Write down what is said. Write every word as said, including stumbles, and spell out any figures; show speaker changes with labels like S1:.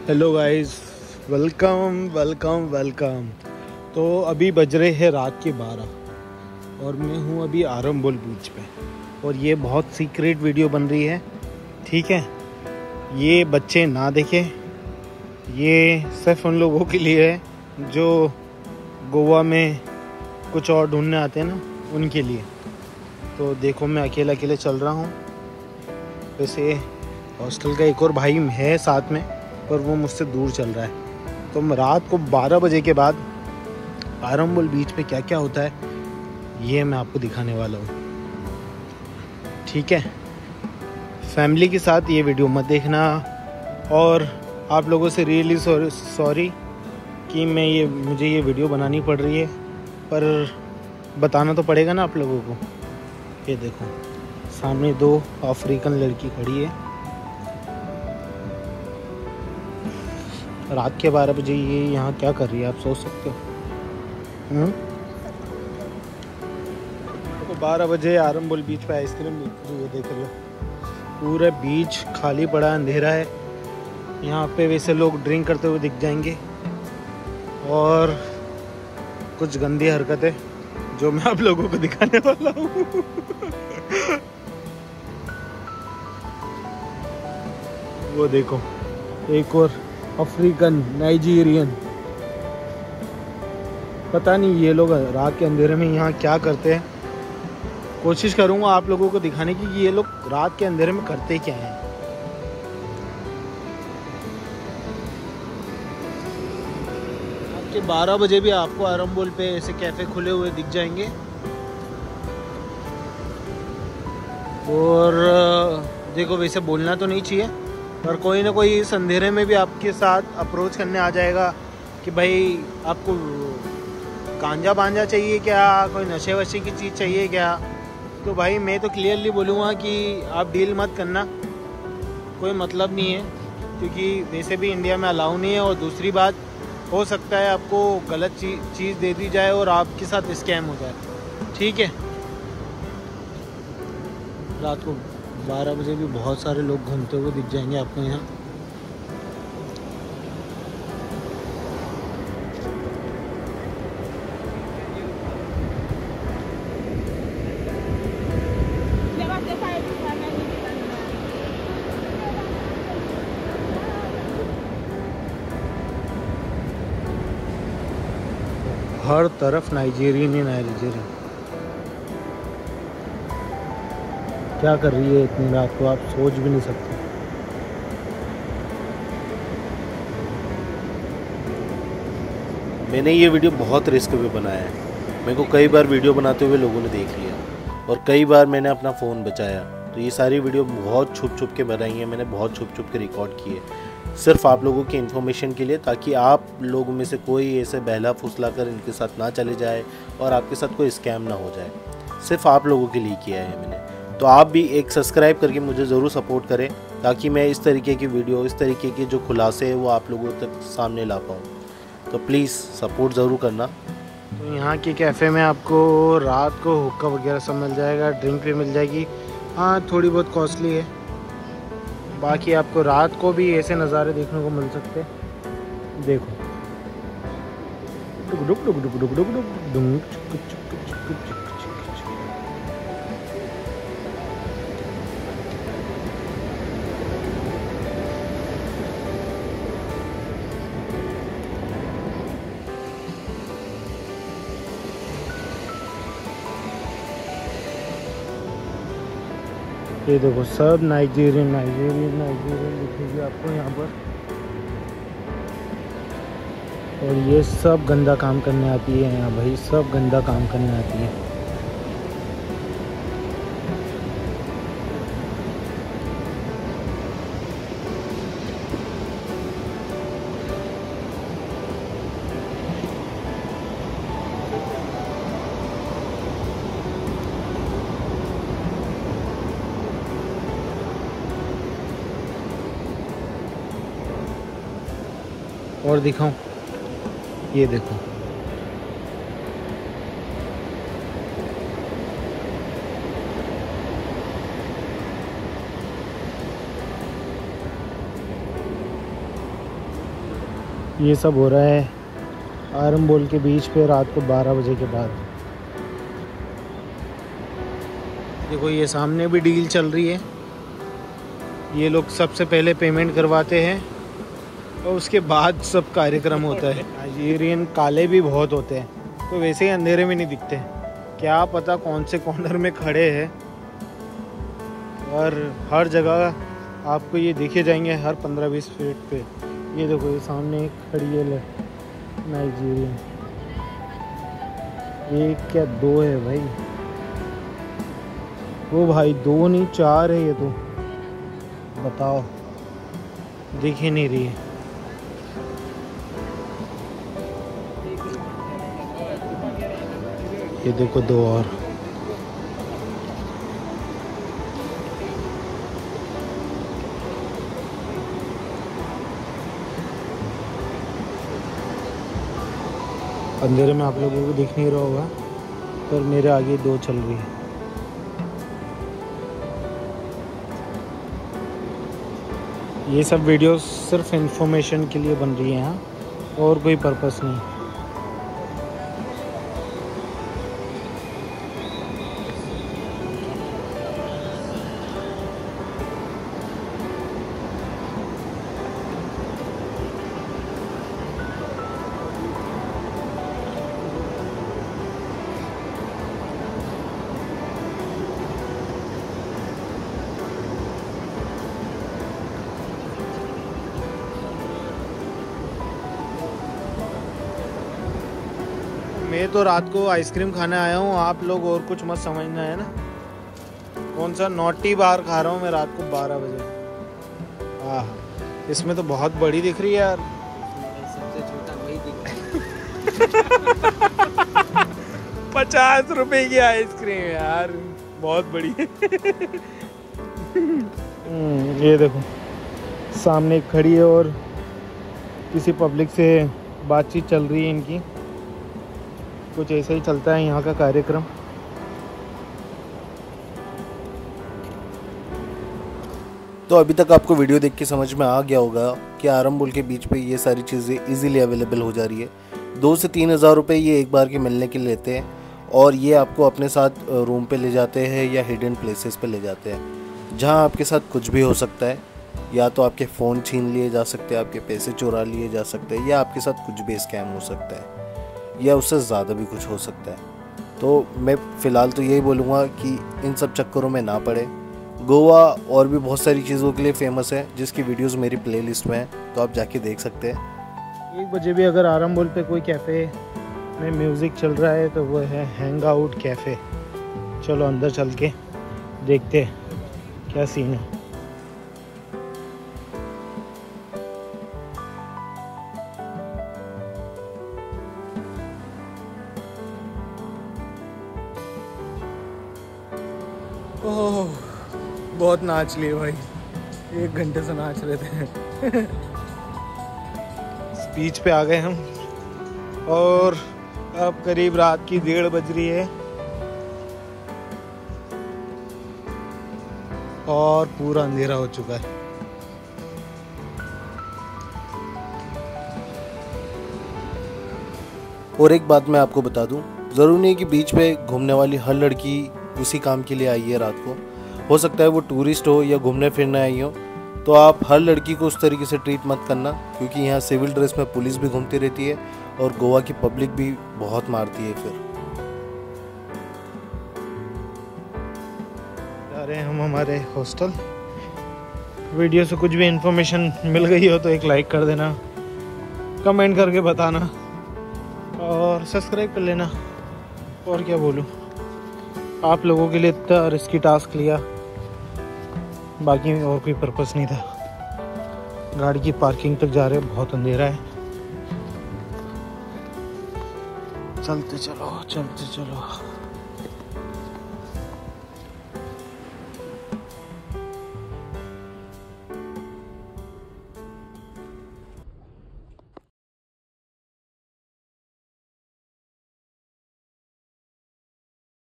S1: Hello guys, welcome welcome welcome. तो अभी बज रहे हैं रात के बारह और मैं हूँ अभी आरंबोल बीच पे और ये बहुत सीक्रेट वीडियो बन रही है, ठीक है। ये बच्चे ना देखें, ये सिर्फ उन लोगों के लिए है जो गोवा में कुछ और ढूंढने आते हैं ना, उनके लिए। तो देखो मैं अकेला अकेले चल रहा हूँ। वैसे हॉस्टल का एक और भाई है साथ में, पर वो मुझसे दूर चल रहा है। तो मैं रात को बारह बजे के बाद आरंबोल बीच पे क्या क्या होता है ये मैं आपको दिखाने वाला हूँ, ठीक है। फैमिली के साथ ये वीडियो मत देखना। और आप लोगों से रियली सॉरी कि मैं ये मुझे ये वीडियो बनानी पड़ रही है, पर बताना तो पड़ेगा ना आप लोगों को। ये देखो सामने दो अफ्रीकन लड़की खड़ी है। रात के बारह बजे ये यहाँ क्या कर रही है, आप सोच सकते हो। हम्म तो बारह बजे आरंबोल बीच पे आइसक्रीम ये देख रहे हो, पूरा बीच खाली पड़ा, अंधेरा है। यहाँ पे वैसे लोग ड्रिंक करते हुए दिख जाएंगे और कुछ गंदी हरकतें जो मैं आप लोगों को दिखाने वाला हूँ। वो देखो एक और अफ्रीकन नाइजीरियन, पता नहीं ये लोग रात के अंधेरे में यहाँ क्या करते हैं। कोशिश करूँगा आप लोगों को दिखाने की कि ये लोग रात के अंधेरे में करते क्या हैं। रात के बारह बजे भी आपको आरंबोल पे ऐसे कैफ़े खुले हुए दिख जाएंगे। और देखो वैसे बोलना तो नहीं चाहिए, पर कोई ना कोई इस अंधेरे में भी आपके साथ अप्रोच करने आ जाएगा कि भाई आपको गांजा बांजा चाहिए क्या, कोई नशे वशे की चीज़ चाहिए क्या। तो भाई मैं तो क्लियरली बोलूँगा कि आप डील मत करना, कोई मतलब नहीं है, क्योंकि वैसे भी इंडिया में अलाउ नहीं है। और दूसरी बात, हो सकता है आपको गलत चीज़ चीज़ दे दी जाए और आपके साथ स्कैम हो जाए, ठीक है। रात को बारह बजे भी बहुत सारे लोग घूमते हुए दिख जाएंगे आपको यहाँ। हर तरफ नाइजीरियन ही नाइजीरियन। क्या कर रही है इतनी रात को, आप सोच भी नहीं सकते।
S2: मैंने ये वीडियो बहुत रिस्क पे बनाया है। मेरे को कई बार वीडियो बनाते हुए लोगों ने देख लिया और कई बार मैंने अपना फ़ोन बचाया। तो ये सारी वीडियो बहुत छुप छुप के बनाई है, मैंने बहुत छुप छुप के रिकॉर्ड की है, सिर्फ आप लोगों की इन्फॉर्मेशन के लिए, ताकि आप लोगों में से कोई ऐसे बहला फुसला कर इनके साथ ना चले जाए और आपके साथ कोई स्कैम ना हो जाए। सिर्फ आप लोगों के लिए किया है मैंने। तो आप भी एक सब्सक्राइब करके मुझे ज़रूर सपोर्ट करें, ताकि मैं इस तरीके की वीडियो, इस तरीके के जो खुलासे हैं वो आप लोगों तक सामने ला पाऊँ। तो प्लीज़ सपोर्ट ज़रूर करना।
S1: तो यहाँ के कैफ़े में आपको रात को हुक्का वगैरह सब मिल जाएगा, ड्रिंक भी मिल जाएगी। हाँ थोड़ी बहुत कॉस्टली है, बाकी आपको रात को भी ऐसे नज़ारे देखने को मिल सकते हैं। देखो डुक डुक डुक डुक डुक डुक डुक डुक चुक चुक चुक चुक चुक। ये देखो सब नाइजीरियन नाइजीरियन नाइजीरियन दिखेगी आपको यहाँ पर। और ये सब गंदा काम करने आती है यहाँ भाई, सब गंदा काम करने आती है। और दिखाऊं, ये देखो ये सब हो रहा है आरंबोल के बीच पे रात को बारह बजे के बाद। देखो ये सामने भी डील चल रही है। ये लोग सबसे पहले पेमेंट करवाते हैं और उसके बाद सब कार्यक्रम होता है। नाइजीरियन काले भी बहुत होते हैं, तो वैसे ही अंधेरे में नहीं दिखते, क्या पता कौन से कॉर्नर में खड़े हैं। और हर जगह आपको ये दिखे जाएंगे हर पंद्रह बीस फीट पे। ये देखो ये सामने एक खड़ी है नाइजीरियन, एक क्या दो है भाई, वो भाई दो नहीं चार है ये तो, बताओ दिख ही नहीं रही है। ये देखो दो और। अंधेरे में आप लोगों को दिख नहीं रहा होगा, पर मेरे आगे दो चल रही है। ये सब वीडियो सिर्फ इंफॉर्मेशन के लिए बन रही है यहाँ, और कोई पर्पस नहीं। मैं तो रात को आइसक्रीम खाने आया हूँ, आप लोग और कुछ मत समझना है ना। कौन सा नॉटी बार खा रहा हूँ मैं रात को बारह बजे। हाँ इसमें तो बहुत बड़ी दिख रही है यार।
S3: सबसे छोटा वही दिख रहा है।
S1: पचास रुपए की आइसक्रीम यार, बहुत बड़ी है। ये देखो सामने एक खड़ी है और किसी पब्लिक से बातचीत चल रही है इनकी। कुछ ऐसा ही चलता है यहाँ का कार्यक्रम।
S2: तो अभी तक आपको वीडियो देख के समझ में आ गया होगा कि आरंबोल के बीच पे ये सारी चीज़ें इजीली अवेलेबल हो जा रही है। दो से तीन हज़ार रुपये ये एक बार के मिलने के लिए लेते हैं, और ये आपको अपने साथ रूम पे ले जाते हैं या हिडन प्लेसेस पे ले जाते हैं, जहाँ आपके साथ कुछ भी हो सकता है। या तो आपके फ़ोन छीन लिए जा सकते हैं, आपके पैसे चुरा लिए जा सकते हैं, या आपके साथ कुछ भी स्कैम हो सकता है, या उससे ज़्यादा भी कुछ हो सकता है। तो मैं फ़िलहाल तो यही बोलूँगा कि इन सब चक्करों में ना पड़े। गोवा और भी बहुत सारी चीज़ों के लिए फेमस है, जिसकी वीडियोस मेरी प्लेलिस्ट में है, तो आप जाके देख सकते हैं।
S1: एक बजे भी अगर आरंबोल पे कोई कैफ़े में म्यूज़िक चल रहा है तो वो है हैंग आउट कैफ़े। चलो अंदर चल के देखते हैं क्या सीन है। ओह बहुत नाच लिए भाई, एक घंटे से नाच रहे थे। बीच पे आ गए हम और अब करीब रात की डेढ़ बज रही है और पूरा अंधेरा हो चुका है।
S2: और एक बात मैं आपको बता दूं, ज़रूरी नहीं कि बीच पे घूमने वाली हर लड़की उसी काम के लिए आई है रात को। हो सकता है वो टूरिस्ट हो या घूमने फिरने आई हो, तो आप हर लड़की को उस तरीके से ट्रीट मत करना, क्योंकि यहाँ सिविल ड्रेस में पुलिस भी घूमती रहती है और गोवा की पब्लिक भी बहुत मारती है। फिर
S1: जा रहे हैं हम हमारे हॉस्टल। वीडियो से कुछ भी इंफॉर्मेशन मिल गई हो तो एक लाइक कर देना, कमेंट करके बताना और सब्सक्राइब कर लेना। और क्या बोलूँ, आप लोगों के लिए इतना रिस्की टास्क लिया, बाकी और कोई पर्पस नहीं था। गाड़ी की पार्किंग तक जा रहे हैं, बहुत अंधेरा है। चलते चलो चलते चलो।